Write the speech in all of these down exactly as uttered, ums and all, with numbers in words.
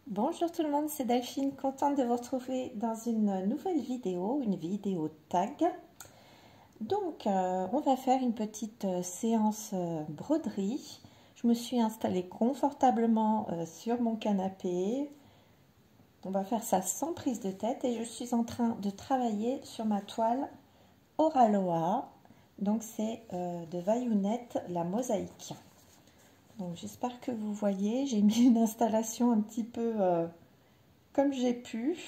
Bonjour tout le monde, c'est Delphine, contente de vous retrouver dans une nouvelle vidéo, une vidéo tag. Donc, euh, on va faire une petite euh, séance euh, broderie. Je me suis installée confortablement euh, sur mon canapé. On va faire ça sans prise de tête et je suis en train de travailler sur ma toile Oraloa. Donc, c'est euh, de Vaillunette, la mosaïque. Donc, j'espère que vous voyez, j'ai mis une installation un petit peu... Euh, comme j'ai pu.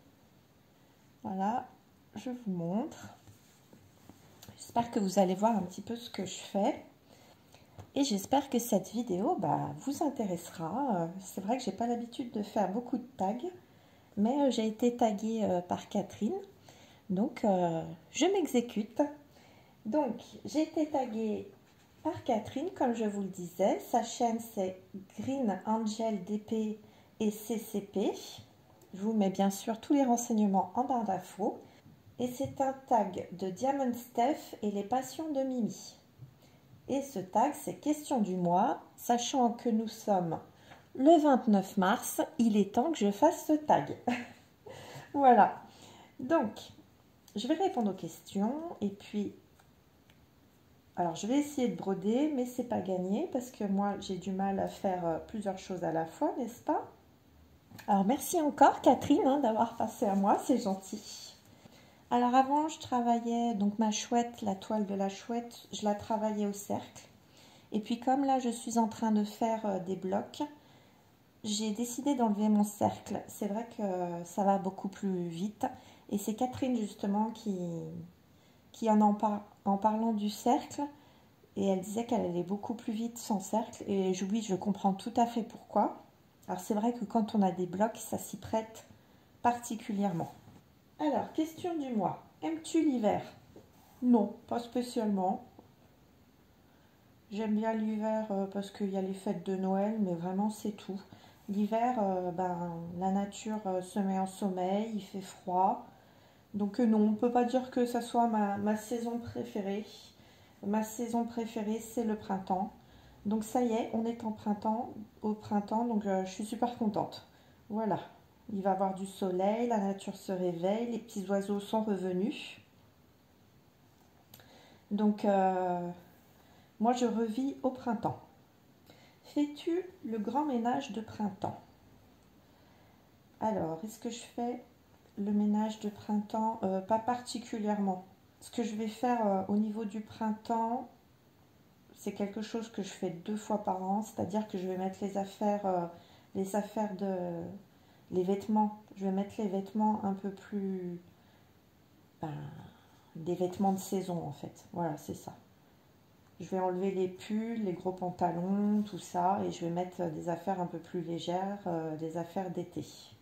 Voilà, je vous montre. J'espère que vous allez voir un petit peu ce que je fais. Et j'espère que cette vidéo bah, vous intéressera. C'est vrai que j'ai pas l'habitude de faire beaucoup de tags, mais j'ai été taguée euh, par Catherine. Donc, euh, je m'exécute. Donc, j'ai été taguée par Catherine, comme je vous le disais. Sa chaîne, c'est Green Angel D P et C C P. Je vous mets bien sûr tous les renseignements en barre d'infos. Et c'est un tag de Diamond Steph et les passions de Mimi. Et ce tag, c'est question du mois. Sachant que nous sommes le vingt-neuf mars, il est temps que je fasse ce tag. Voilà. Donc, je vais répondre aux questions. Et puis, alors je vais essayer de broder, mais c'est pas gagné parce que moi, j'ai du mal à faire plusieurs choses à la fois, n'est-ce pas? Alors, merci encore, Catherine, hein, d'avoir passé à moi, c'est gentil. Alors avant, je travaillais, donc ma chouette, la toile de la chouette, je la travaillais au cercle. Et puis comme là, je suis en train de faire euh, des blocs, j'ai décidé d'enlever mon cercle. C'est vrai que ça va beaucoup plus vite. Et c'est Catherine justement qui, qui en, en, par, en parlant du cercle, et elle disait qu'elle allait beaucoup plus vite sans cercle. Et je, oui, je comprends tout à fait pourquoi. Alors c'est vrai que quand on a des blocs, ça s'y prête particulièrement. Alors, question du mois. Aimes-tu l'hiver? Non, pas spécialement. J'aime bien l'hiver euh, parce qu'il y a les fêtes de Noël, mais vraiment c'est tout. L'hiver, euh, ben, la nature euh, se met en sommeil, il fait froid. Donc euh, non, on ne peut pas dire que ça soit ma, ma saison préférée. Ma saison préférée, c'est le printemps. Donc ça y est, on est en printemps, au printemps, donc euh, je suis super contente. Voilà, il va y avoir du soleil, la nature se réveille, les petits oiseaux sont revenus. Donc, euh, moi, je revis au printemps. Fais-tu le grand ménage de printemps? Alors, est-ce que je fais le ménage de printemps? euh, Pas particulièrement. Ce que je vais faire euh, au niveau du printemps, c'est quelque chose que je fais deux fois par an, c'est-à-dire que je vais mettre les affaires, euh, les affaires de... les vêtements. Je vais mettre les vêtements un peu plus... Ben, des vêtements de saison, en fait. Voilà, c'est ça. Je vais enlever les pulls, les gros pantalons, tout ça, et je vais mettre des affaires un peu plus légères, euh, des affaires d'été.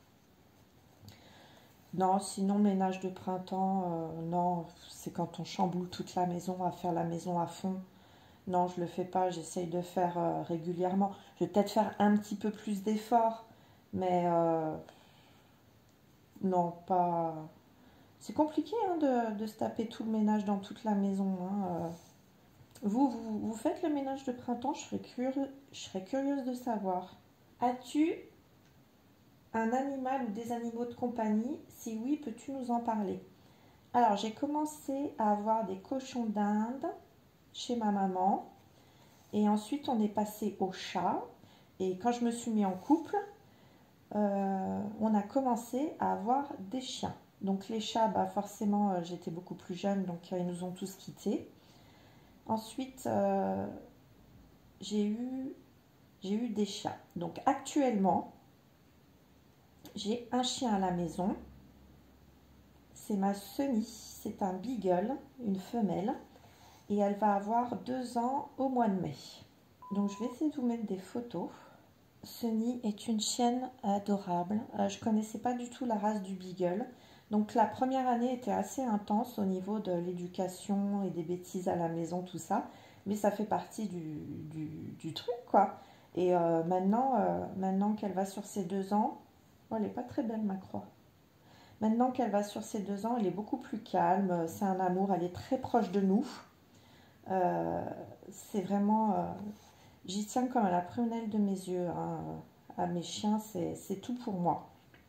Non, sinon ménage de printemps, euh, non, c'est quand on chamboule toute la maison, à faire la maison à fond. Non, je le fais pas, j'essaye de faire euh, régulièrement. Je vais peut-être faire un petit peu plus d'efforts, mais euh, non, pas... C'est compliqué hein, de, de se taper tout le ménage dans toute la maison, hein, euh. Vous, vous, vous faites le ménage de printemps, je serais, curieux, je serais curieuse de savoir. As-tu un animal ou des animaux de compagnie? Si oui, peux-tu nous en parler? Alors, j'ai commencé à avoir des cochons d'Inde chez ma maman. Et ensuite, on est passé au chat. Et quand je me suis mis en couple, euh, on a commencé à avoir des chiens. Donc les chats, bah forcément, euh, j'étais beaucoup plus jeune, donc euh, ils nous ont tous quittés. Ensuite, euh, j'ai eu, j'ai eu des chats. Donc actuellement, j'ai un chien à la maison. C'est ma Sunny. C'est un beagle, une femelle. Et elle va avoir deux ans au mois de mai. Donc je vais essayer de vous mettre des photos. Sunny est une chienne adorable. Euh, je ne connaissais pas du tout la race du beagle. Donc la première année était assez intense au niveau de l'éducation et des bêtises à la maison, tout ça. Mais ça fait partie du, du, du truc, quoi. Et euh, maintenant, euh, maintenant qu'elle va sur ses deux ans, oh, elle n'est pas très belle, ma croix. Maintenant qu'elle va sur ses deux ans, elle est beaucoup plus calme. C'est un amour, elle est très proche de nous. Euh, c'est vraiment... Euh, j'y tiens comme à la prunelle de mes yeux. Hein. à mes chiens, c'est tout pour moi.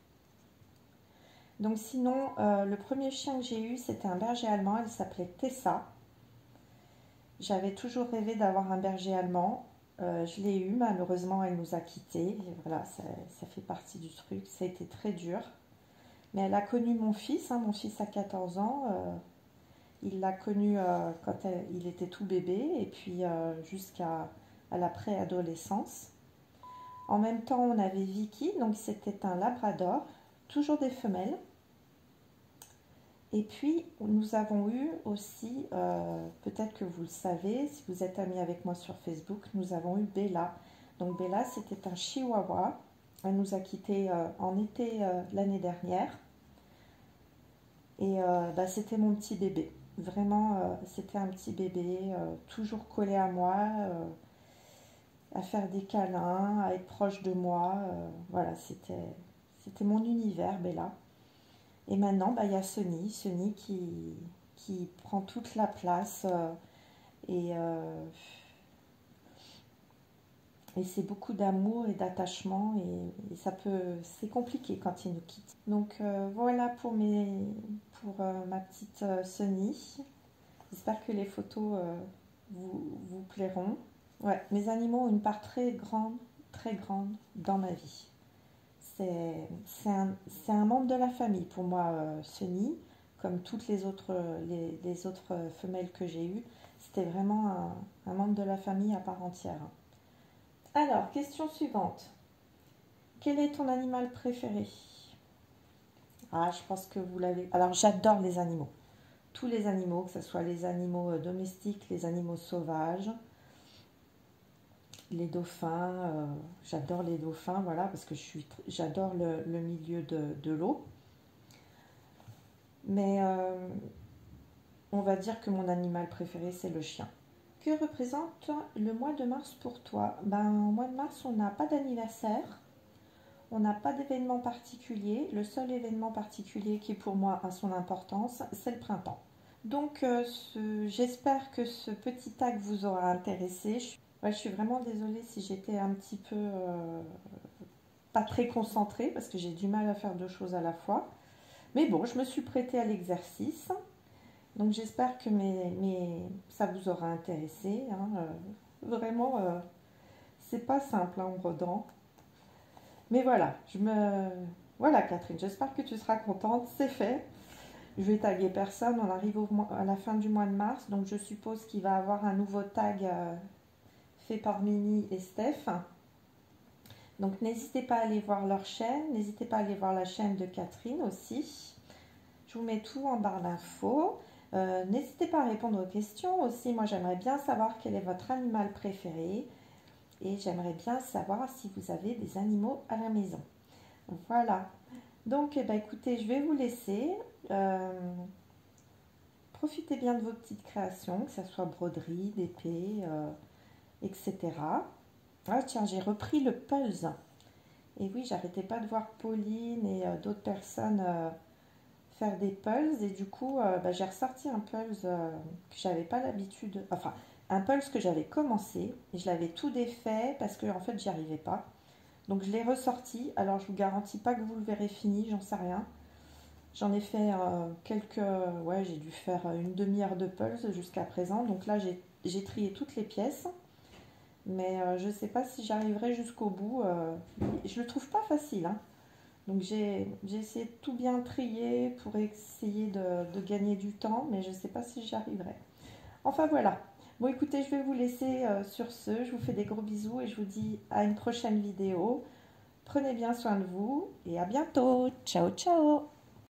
Donc sinon, euh, le premier chien que j'ai eu, c'était un berger allemand, elle s'appelait Tessa. J'avais toujours rêvé d'avoir un berger allemand. Euh, je l'ai eu, malheureusement, elle nous a quittés. Voilà, ça, ça fait partie du truc. Ça a été très dur. Mais elle a connu mon fils. Hein, mon fils a quatorze ans. Euh, il l'a connu euh, quand elle, il était tout bébé et puis euh, jusqu'à la préadolescence. En même temps, on avait Vicky. Donc, c'était un labrador. Toujours des femelles. Et puis, nous avons eu aussi, euh, peut-être que vous le savez, si vous êtes amis avec moi sur Facebook, nous avons eu Bella. Donc Bella, c'était un chihuahua. Elle nous a quittés euh, en été euh, l'année dernière. Et euh, bah, c'était mon petit bébé. Vraiment, euh, c'était un petit bébé, euh, toujours collé à moi, euh, à faire des câlins, à être proche de moi. Euh, voilà, c'était, c'était mon univers, Bella. Et maintenant, bah, il y a Sunny, Sunny qui, qui prend toute la place euh, et, euh, et c'est beaucoup d'amour et d'attachement et, et ça peut, c'est compliqué quand il nous quitte. Donc euh, voilà pour, mes, pour euh, ma petite euh, Sunny. J'espère que les photos euh, vous, vous plairont. Ouais, mes animaux ont une part très grande, très grande dans ma vie. C'est un, un membre de la famille pour moi, euh, Sunny, comme toutes les autres, les, les autres femelles que j'ai eues. C'était vraiment un, un membre de la famille à part entière. Alors, question suivante. Quel est ton animal préféré? Ah, je pense que vous l'avez. Alors, j'adore les animaux. Tous les animaux, que ce soit les animaux domestiques, les animaux sauvages. Les dauphins, euh, j'adore les dauphins, voilà, parce que je suis, j'adore le, le milieu de, de l'eau. Mais euh, on va dire que mon animal préféré, c'est le chien. Que représente le mois de mars pour toi? Ben, au mois de mars, on n'a pas d'anniversaire, on n'a pas d'événement particulier. Le seul événement particulier qui, pour moi, a son importance, c'est le printemps. Donc, euh, j'espère que ce petit tag vous aura intéressé. Je Ouais, je suis vraiment désolée si j'étais un petit peu euh, pas très concentrée parce que j'ai du mal à faire deux choses à la fois. Mais bon, je me suis prêtée à l'exercice. Donc j'espère que mes, mes, ça vous aura intéressé. Hein. Euh, vraiment, euh, c'est pas simple hein, en brodant. Mais voilà, je me... Voilà Catherine, j'espère que tu seras contente. C'est fait. Je vais taguer personne. On arrive au mois, à la fin du mois de mars. Donc je suppose qu'il va y avoir un nouveau tag... Euh, fait par Mimi et Steph. Donc n'hésitez pas à aller voir leur chaîne, n'hésitez pas à aller voir la chaîne de Catherine aussi. Je vous mets tout en barre d'infos. Euh, n'hésitez pas à répondre aux questions aussi. Moi j'aimerais bien savoir quel est votre animal préféré et j'aimerais bien savoir si vous avez des animaux à la maison. Voilà. Donc eh ben, écoutez, je vais vous laisser. Euh, profitez bien de vos petites créations, que ce soit broderie, d'épée. Euh, et cetera. Ah tiens, j'ai repris le pulse. Et oui, j'arrêtais pas de voir Pauline et euh, d'autres personnes euh, faire des pulses. Et du coup, euh, bah, j'ai ressorti un pulse euh, que j'avais pas l'habitude. Enfin, un pulse que j'avais commencé. Et je l'avais tout défait parce que en fait, j'y arrivais pas. Donc je l'ai ressorti. Alors je vous garantis pas que vous le verrez fini, j'en sais rien. J'en ai fait euh, quelques... Ouais, j'ai dû faire une demi-heure de pulse jusqu'à présent. Donc là, j'ai trié toutes les pièces. Mais euh, je ne sais pas si j'arriverai jusqu'au bout. Euh, je le trouve pas facile. Hein. Donc j'ai essayé de tout bien trier pour essayer de, de gagner du temps, mais je ne sais pas si j'y arriverai. Enfin voilà. Bon écoutez, je vais vous laisser euh, sur ce. Je vous fais des gros bisous et je vous dis à une prochaine vidéo. Prenez bien soin de vous et à bientôt. Ciao ciao.